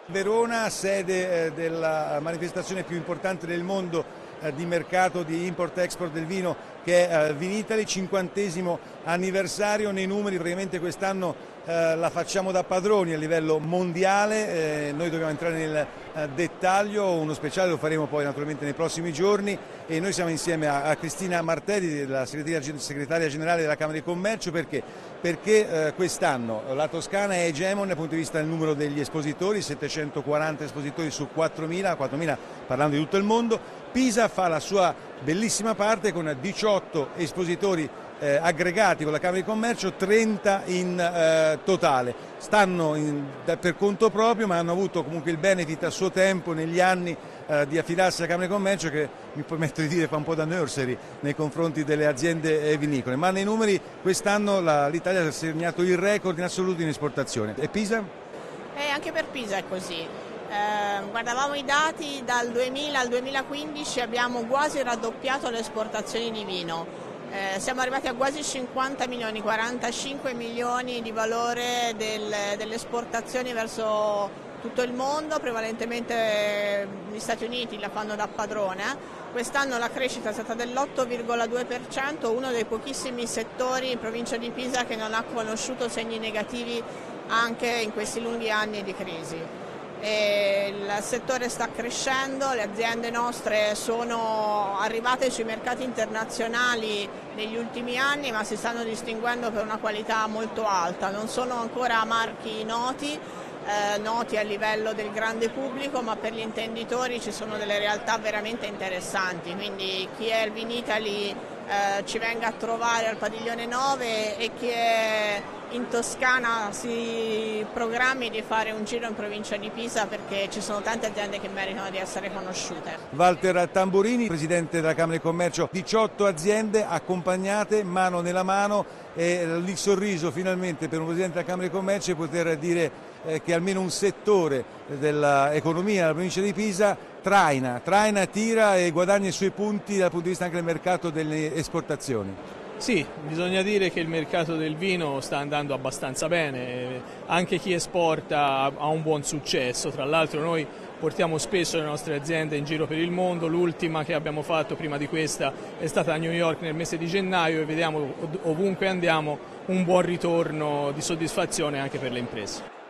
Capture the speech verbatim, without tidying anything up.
Verona, sede eh, della manifestazione più importante del mondo eh, di mercato di import-export del vino, che è eh, Vinitaly, cinquantesimo anniversario. Nei numeri praticamente quest'anno eh, la facciamo da padroni a livello mondiale, eh, noi dobbiamo entrare nel eh, dettaglio, uno speciale lo faremo poi naturalmente nei prossimi giorni, e noi siamo insieme a, a Cristina Martelli, la segretaria, segretaria generale della Camera di Commercio. Perché? Perché eh, quest'anno la Toscana è hegemone dal punto di vista del numero degli espositori, settecentoquaranta espositori su quattromila, quattromila parlando di tutto il mondo. Pisa fa la sua bellissima parte con diciotto espositori eh, aggregati con la Camera di Commercio, trenta in eh, totale. Stanno in, per conto proprio, ma hanno avuto comunque il benefit a suo tempo negli anni eh, di affidarsi alla Camera di Commercio, che mi permetto di dire fa un po' da nursery nei confronti delle aziende vinicole. Ma nei numeri quest'anno l'Italia ha segnato il record in assoluto in esportazione. E Pisa? Eh, anche per Pisa è così. Eh, guardavamo i dati, dal duemila al duemilaquindici abbiamo quasi raddoppiato le esportazioni di vino. Eh, siamo arrivati a quasi cinquanta milioni, quarantacinque milioni di valore del, delle esportazioni verso tutto il mondo, prevalentemente gli Stati Uniti la fanno da padrone. Quest'anno la crescita è stata dell'otto virgola due per cento, uno dei pochissimi settori in provincia di Pisa che non ha conosciuto segni negativi anche in questi lunghi anni di crisi. E il settore sta crescendo, le aziende nostre sono arrivate sui mercati internazionali negli ultimi anni, ma si stanno distinguendo per una qualità molto alta. Non sono ancora marchi noti, eh, noti a livello del grande pubblico, ma per gli intenditori ci sono delle realtà veramente interessanti, quindi chi è il Vinitaly eh, ci venga a trovare al Padiglione nove, e chi è in Toscana si programmi di fare un giro in provincia di Pisa, perché ci sono tante aziende che meritano di essere conosciute. Walter Tamburini, presidente della Camera di Commercio, diciotto aziende accompagnate mano nella mano, e il sorriso finalmente per un presidente della Camera di Commercio è poter dire eh, che almeno un settore dell'economia della provincia di Pisa traina, traina, tira e guadagna i suoi punti dal punto di vista anche del mercato delle esportazioni. Sì, bisogna dire che il mercato del vino sta andando abbastanza bene, anche chi esporta ha un buon successo. Tra l'altro noi portiamo spesso le nostre aziende in giro per il mondo, l'ultima che abbiamo fatto prima di questa è stata a New York nel mese di gennaio, e vediamo ovunque andiamo un buon ritorno di soddisfazione anche per le imprese.